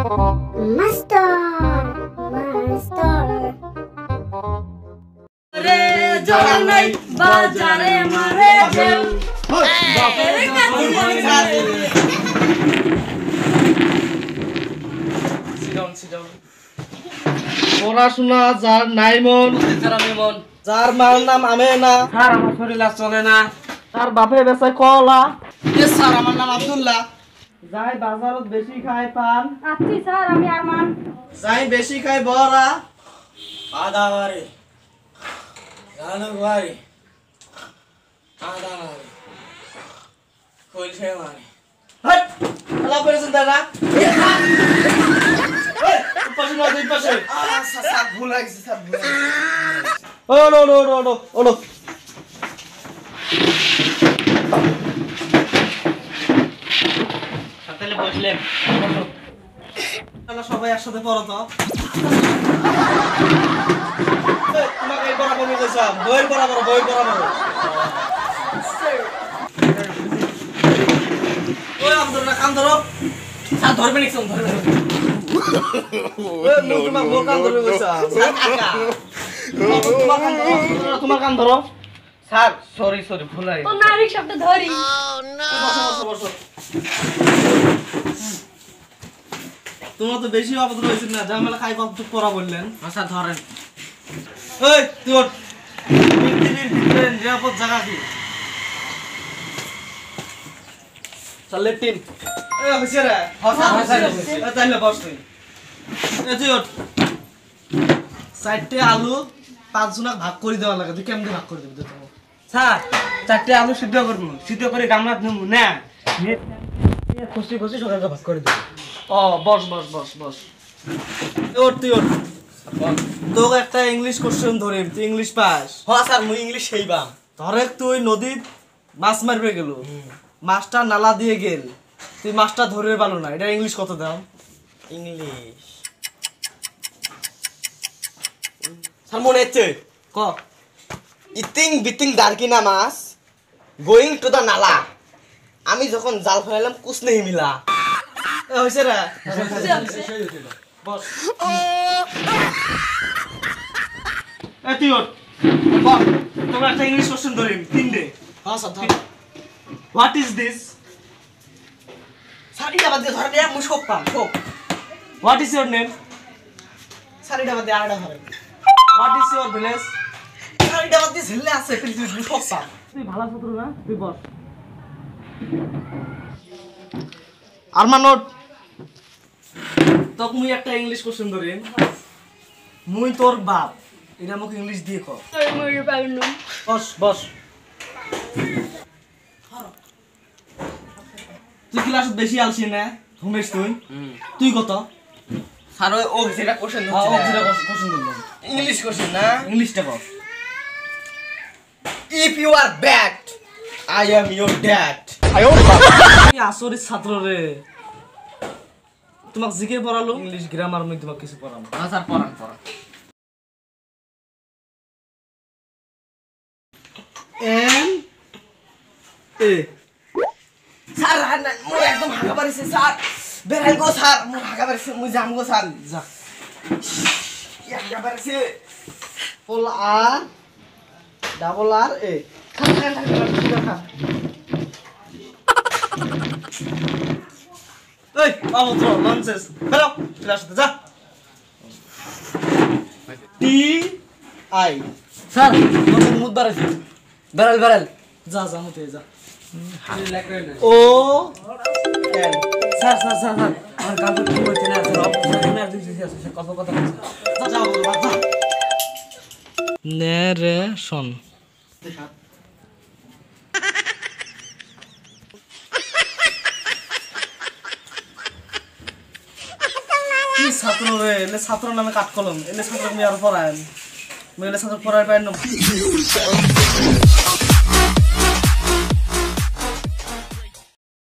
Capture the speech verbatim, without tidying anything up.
master master রে জগানাই বাজারে মারে ঢেউ বাপের কাছে সিডাউন সিডাউন পড়াশোনা যার নাই মন স্যার আমি মন যার মার নাম আমে না স্যার আমার শরীর আর চলে না তার বাপে বেচে কলা এ স্যার আমার নাম আব্দুল্লাহ যাই বাজারত বেশি খায় পান আচ্ছা স্যার আমি আরমান যাই বেশি খায় বড়া আদা বারে গানো বারে আদা বারে কইছে মারে হাট আলা পেরেছেন দাদা এই পাশে না দুই পাশে আ স্যার ভুল হয়েছে স্যার ভুল হয়েছে oh no no no no oh no তাহলে বসলেন আমরা সবাই একসাথে পড়ো তো এই তোমাকে এই পড়া বমি কইছাম বই পড়া পড়ো বই পড়া পড়ো ওই আব্দুল্লাহ কান ধরো স্যার ধরবে নাকি ধরবে ওই মুখ তোমার মুখ কান ধরে কইছাম তোমার কান ধরো তোমার কান ধরো স্যার সরি সরি ভুল হয়েছে তো নারী শব্দ ধরি বসো বসো বসো তোমার তো বেশি অপরাধ হয়েছে না ঝামেলা খাই কত পড়া বললেন স্যার ধরেন এই তুই ওঠ পৃথিবীর ভিতরে নিরাপদ জায়গা কি চল লেফটিন এ হইছে রে এ তাইলে বস তুই এ তুই ওঠ চারটে আলু পাঁচ জনক ভাগ করে দেওয়া লাগে তুই কেমন ভাগ করে দিবি তো স্যার চারটে আলু সিদ্ধ করবো সিদ্ধ করে গামলা নেবো না খুশি খুশি সকালকে ভাগ করে দেবো ও বস বস বস বস ওঠ তুই ওঠ তোকে একটা ইংলিশ কোশ্চেন ধরিম তুই ইংলিশ পাস হ্যাঁ স্যার মুই ইংলিশ সেইবাম ধরে তুই নদীত মাছ মারবে গেল মাছটা নালা দিয়ে গেল তুই মাছটা ধরে পালো না এটা ইংলিশ কত দাম ইংলিশ স্যার মনে হচ্ছে ক ইতিং বিতিং দারকিনা মাছ গোয়িং টু দা নালা আমি যখন জাল ফেলালাম কুছ নেই মিলা এ হইছে রে বস এ তুই ওঠ বস তোকে একটা ইংলিশ কোশ্চেন ধরিম তিনটে হ্যাঁ স্যার ধর হোয়াট ইজ দিস স্যার এটা বাদ দিয়ে ধরে দেয়া মুই সব পাম সব what is your name sir এটা বাদ দিয়ে আরেকটা ধরে what is your village sir এটা বাদ দিয়ে ঝেলে আছে পৃথিবীর মুই সব পাম তুই ভালো ছাত্র না তুই বস আরমানোট তোকে মুই একটা ইংলিশ কোশ্চেন ধরিম মুই তোর বাপ এটা আমাকে ইংলিশ দিয়ে কর মরে পাবেন না বস বস তুই ক্লাসত বেশি আলসি না ঘুমেস তুই তুই কত স্যার ও যেটা কোশ্চেন হ্যাঁ, ও হচ্ছে যেটা কোশ্চেন দিলাম ইংলিশ কোশ্চেন না ইংলিশটা কর if you are bad I am your dad তুই আসরিত ছাত্র রে তোমাক জিকে পড়ালো ইংলিশ গ্রামার মই তোমাক কিছু পড়াম হ্যাঁ স্যার পড়ান পড়ান এন এ স্যার মোর একদম হাগা পারিছে স্যার বেরাই গো স্যার মোর হাগা পারিছে মুই যাম গো স্যার যা কি হাগা পারিছে ফুল আর ডাবল আর এ এই অভদ্র ননসেন্স বেরো ক্লাসে যা টি আই স্যার মোর মুদ বাড়াইছে বেরাল বেরাল যা যা হতে যা ও এল স্যার স্যার স্যার স্যার আমার কাম তো ঠিক হচ্ছে না স্যার অপশন আর দিছি আছে সে কত কথা বলছে যা যা বলো যা নেরেশন কি ছাত্র রে এলে ছাত্র নামে কাট কলম এলে ছাত্র আমি আর পড়ায় আমি এলে ছাত্র পড়ায় পাই না